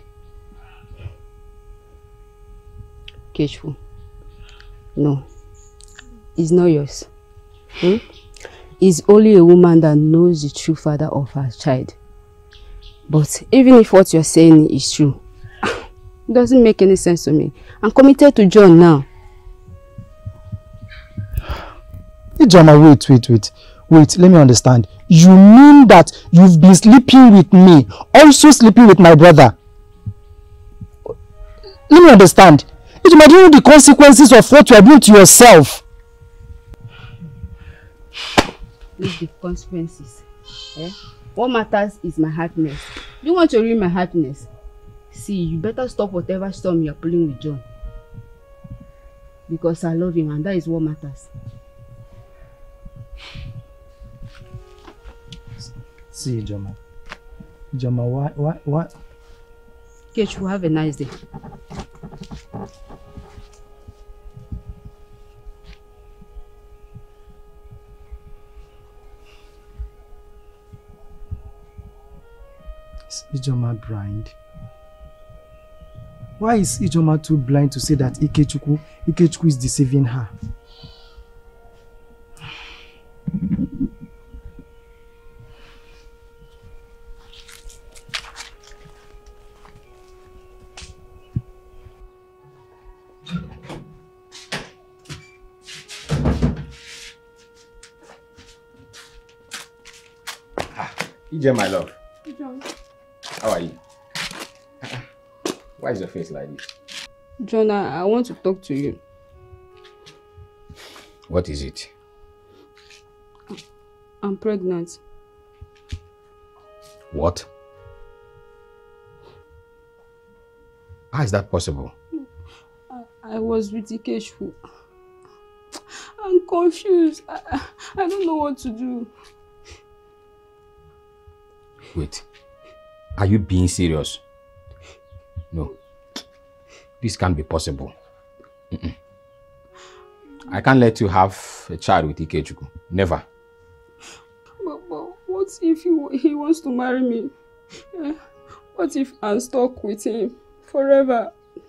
Ikechukwu, no. It's not yours. It's only a woman that knows the true father of her child. But even if what you're saying is true, it doesn't make any sense to me. I'm committed to John now. Ijoma, wait, let me understand. You mean that you've been sleeping with me, also sleeping with my brother? Let me understand. Ijoma, do you know the consequences of what you are doing to yourself? Leave the consequences. Eh? What matters is my happiness. You want to ruin my happiness? See, you better stop whatever storm you're pulling with John. Because I love him and that is what matters. See, Ijoma. Ijoma, what? Ikechukwu, have a nice day. Is Ijoma blind? Why is Ijoma too blind to say that Ikechukwu is deceiving her? EJ, my love. John. How are you? Why is your face like this? John, I want to talk to you. What is it? I'm pregnant. What? How is that possible? I was with Ikechukwu. I'm confused. I don't know what to do. Wait. Are you being serious? No. This can't be possible. I can't let you have a child with Ikechukwu. Never. But what if he wants to marry me? What if I'm stuck with him forever?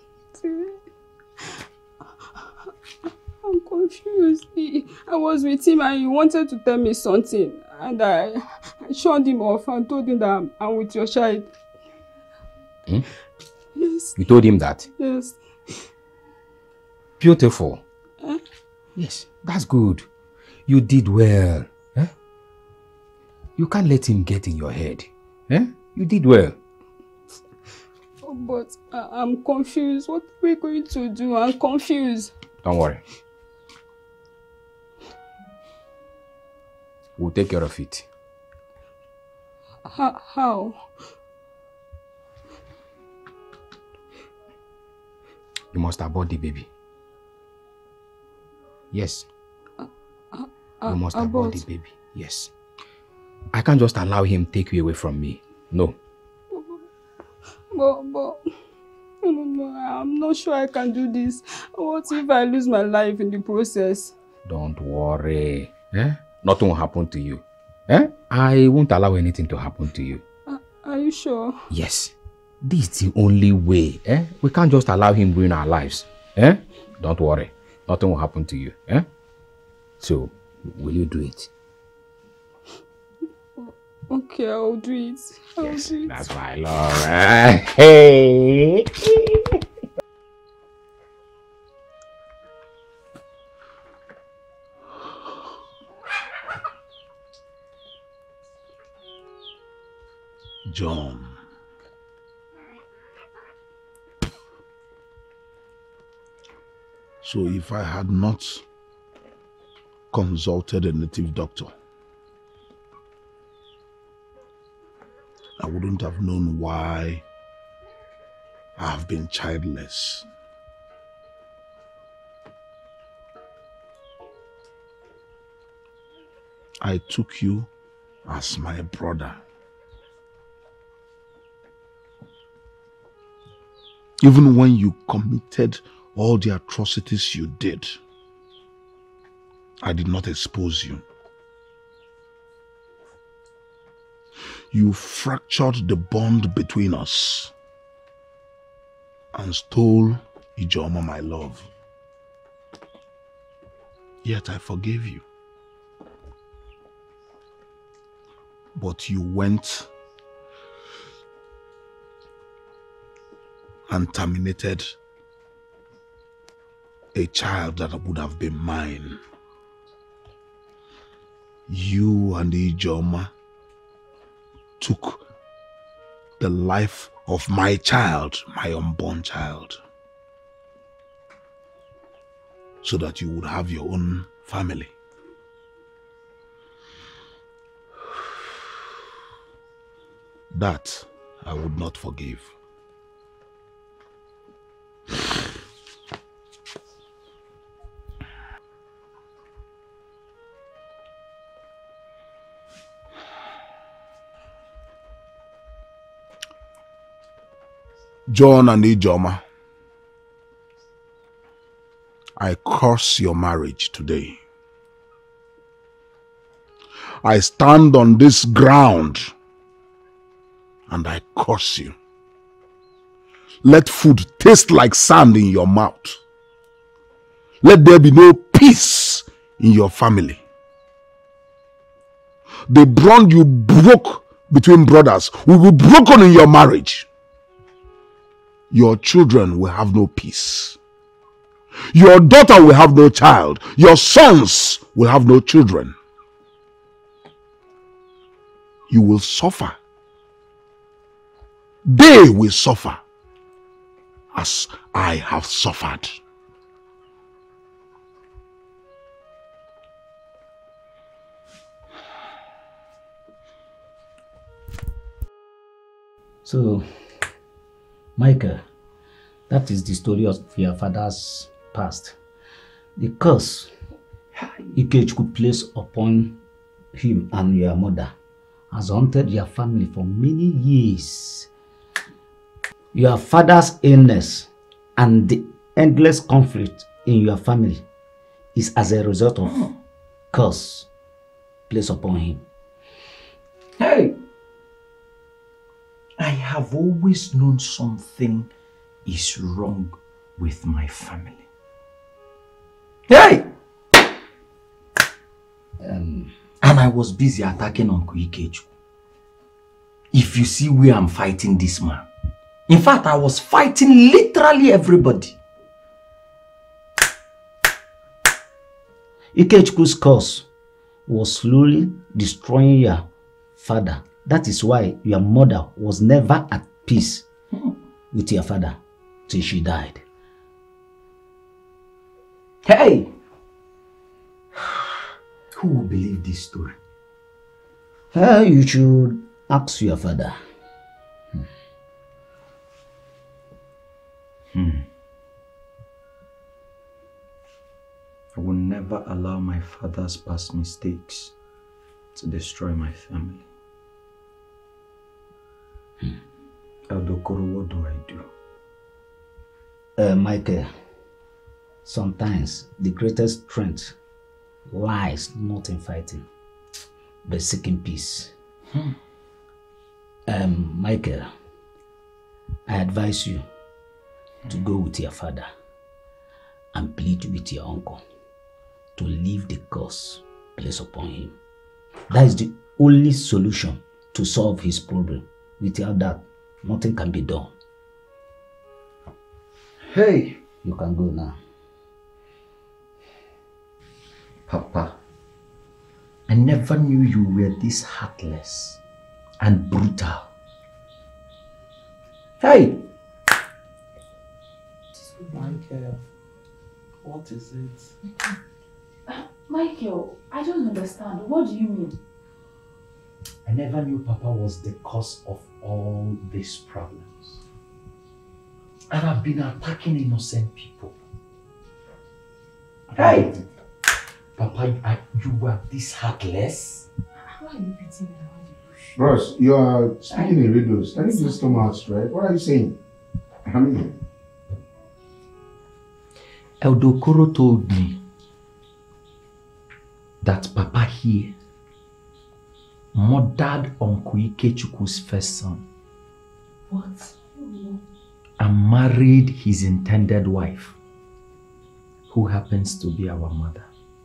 I'm confused. I was with him and he wanted to tell me something. And I shunned him off and told him that I'm with your child. Hmm? Yes. You told him that? Yes. Beautiful. Yes, that's good. You did well. You can't let him get in your head. You did well. But I'm confused. What are we going to do? I'm confused. Don't worry. We'll take care of it. How? You must abort the baby. Yes. You must abort the baby. Yes. I can't just allow him to take you away from me. No. But no, I'm not sure I can do this. What if I lose my life in the process? Don't worry. Nothing will happen to you. I won't allow anything to happen to you. Are you sure? Yes. This is the only way. We can't just allow him ruin our lives. Don't worry. Nothing will happen to you. So, will you do it? Okay, I'll do it. Yes, that's my love. Hey! John. So if I had not consulted a native doctor, I wouldn't have known why I have been childless. I took you as my brother. Even when you committed all the atrocities you did, I did not expose you. You fractured the bond between us and stole Ijeoma, my love. Yet I forgave you. But you went and terminated a child that would have been mine. You and Ijeoma took the life of my child, my unborn child, so that you would have your own family. That I would not forgive. John and Ijeoma, I curse your marriage today. I stand on this ground and I curse you. Let food taste like sand in your mouth. Let there be no peace in your family. The bond you broke between brothers will be broken in your marriage. Your children will have no peace. Your daughter will have no child. Your sons will have no children. You will suffer. They will suffer as I have suffered. So, Michael, That is the story of your father's past. The curse Ikechukwu placed upon him and your mother has haunted your family for many years. Your father's illness and the endless conflict in your family is as a result of curse placed upon him. Hey! I have always known something is wrong with my family. Hey! And I was busy attacking Uncle Ikechukwu. If you see where I'm fighting this man, in fact, I was fighting literally everybody. Ikechukwu's curse was slowly destroying your father. That is why your mother was never at peace with your father till she died. Hey! Who will believe this story? You should ask your father. I will never allow my father's past mistakes to destroy my family. Eldokoro, what do I do? Michael, sometimes the greatest strength lies not in fighting, but seeking peace. Michael, I advise you to go with your father and plead with your uncle to leave the curse placed upon him. That is the only solution to solve his problem. Without that, nothing can be done. Hey! You can go now. Papa, I never knew you were this heartless and brutal. Hey! Michael, what is it? Michael, I don't understand. What do you mean? I never knew Papa was the cause of all these problems. And I've been attacking innocent people. Hey! Papa, you were this heartless? Why are you beating me around the bush? Bros, you are speaking in riddles. Can you just come out straight? What are you saying? I mean, Eldokoro told me that Papa here murdered Uncle Ikechukwu's first son. What? And married his intended wife, who happens to be our mother.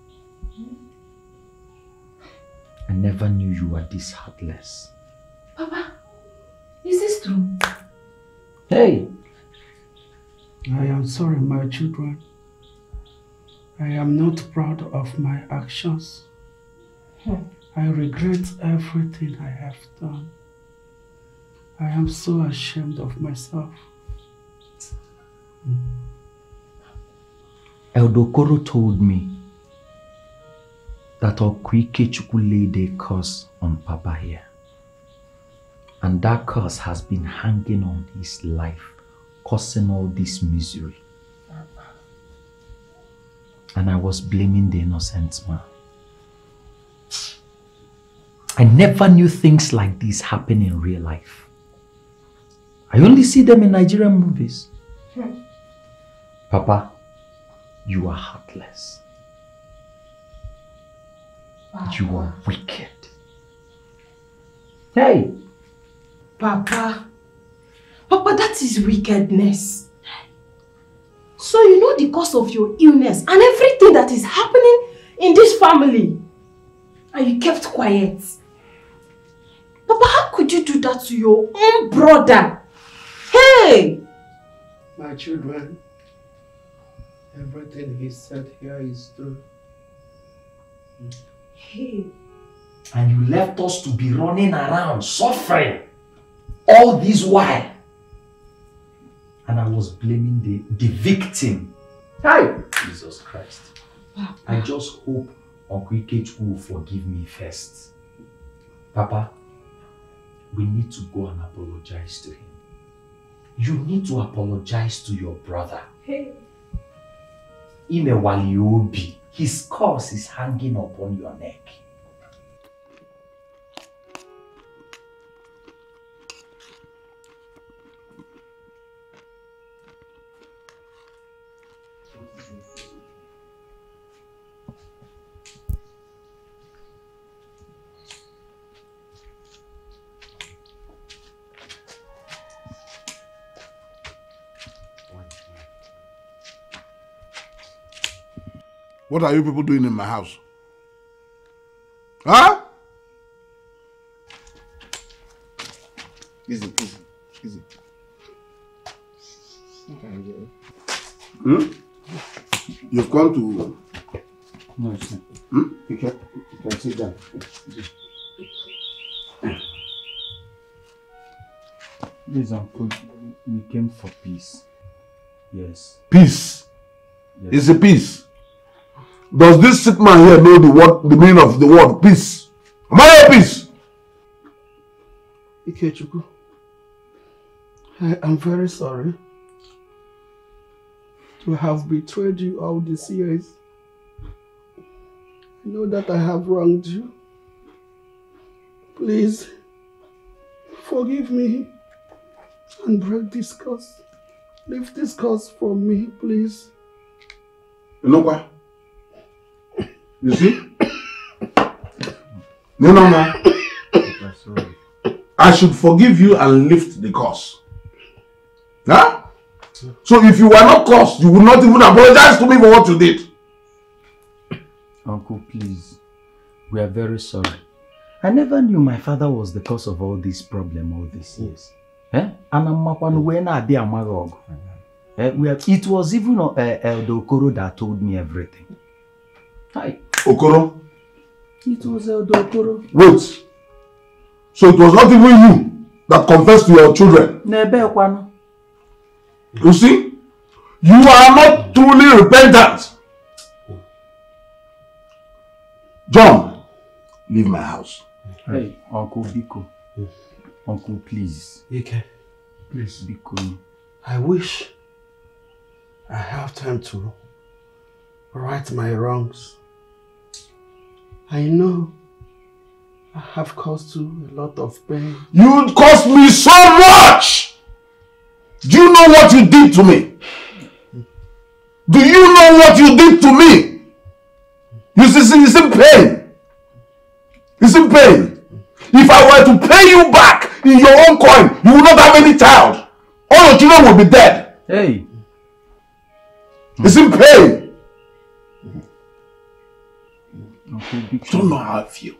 I never knew you were this heartless. Papa, is this true? Hey! I am sorry, my children. I am not proud of my actions. I regret everything I have done. I am so ashamed of myself. Eldokoro told me that Uncle Ikechukwu laid a curse on Papa here. And that curse has been hanging on his life, causing all this misery. And I was blaming the innocent man. I never knew things like this happen in real life. I only see them in Nigerian movies. Papa, you are heartless. You are wicked. Hey! Papa, that is wickedness. So you know the cause of your illness and everything that is happening in this family. And you kept quiet. Papa, how could you do that to your own brother? Hey! My children, everything he said here is true. Hey. And you left us to be running around, suffering, all this while. And I was blaming the victim. Hey! Jesus Christ. Papa. I just hope Uncle Ikechukwu will forgive me first. Papa, we need to go and apologize to him. You need to apologize to your brother. Hey. Imewali Obi, his curse is hanging upon your neck. What are you people doing in my house? Huh? Easy. You've come to... No, it's not. You can sit down. Please, Uncle, we came for peace. Yes. Peace? Yes. It's a peace. Does this sick man here know the meaning of the word peace? Am I at peace? Ikechukwu, I am very sorry to have betrayed you all these years. I know that I have wronged you. Please, forgive me and break this curse. Leave this curse from me, please. You know what? You see? No. I should forgive you and lift the curse. Huh? So if you were not cursed, you would not even apologize to me for what you did. Uncle, please. We are very sorry. I never knew my father was the cause of all this problem all these years. It was even Elder Okoro that told me everything. Hi. Okoro? It was Elder Okoro. Wait. So it was not even you that confessed to your children? You see? You are not truly repentant. John, leave my house. Hey, Uncle Biko. Uncle, please. Ike, please. Biko. I wish I have time to right my wrongs. I know I have caused you a lot of pain. You caused me so much! Do you know what you did to me? Do you know what you did to me? You see, it's in pain. It's in pain. If I were to pay you back in your own coin, you would not have any child. All your children will be dead. Hey. It's in pain. Uncle, Biko. I don't know how I feel.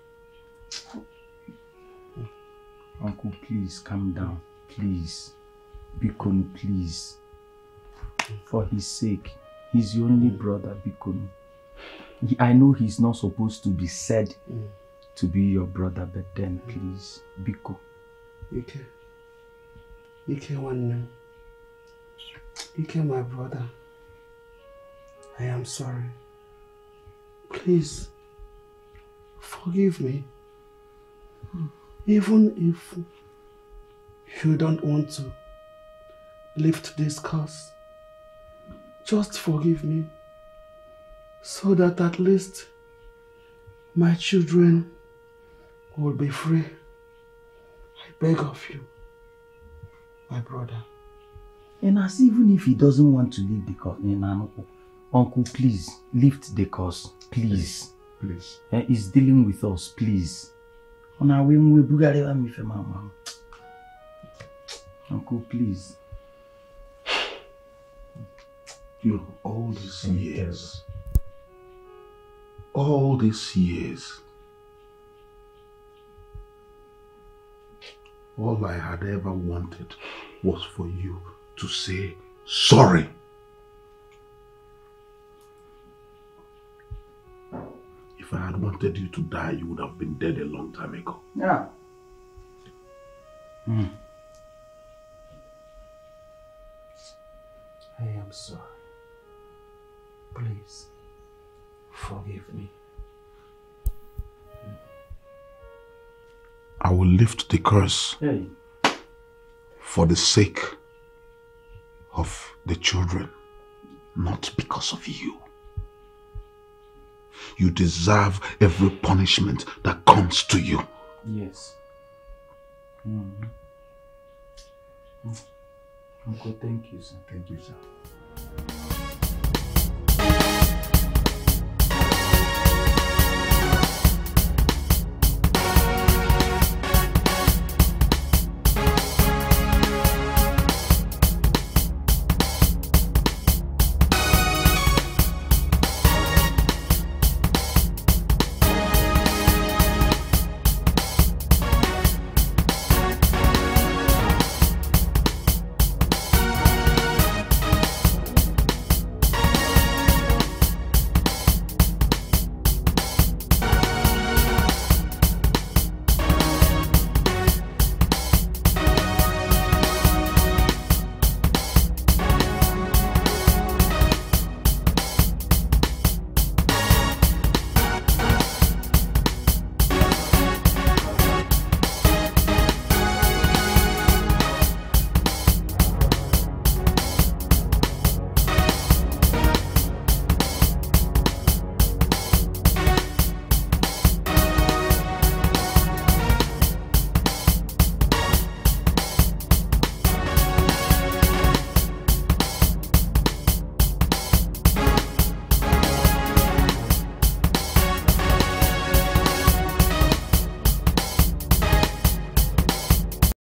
Uncle, please calm down. Please. Bikonu, please. For his sake. He's your only brother, Bikonu. I know he's not supposed to be said to be your brother, but then please, Biko. Ike one name. Ike, my brother. I am sorry. Please, forgive me. Even if you don't want to lift this curse, just forgive me, so that at least my children will be free. I beg of you, my brother. And as even if he doesn't want to leave the curse, Uncle, please, lift the curse, please. Please. He's dealing with us, please. Uncle, please. You know, all these years, all I had ever wanted was for you to say sorry. If I had wanted you to die, you would have been dead a long time ago. Yeah. I am sorry. Please, forgive me. I will lift the curse for the sake the children, not because of you. You deserve every punishment that comes to you. Yes. Uncle, thank you, sir. Thank you, sir.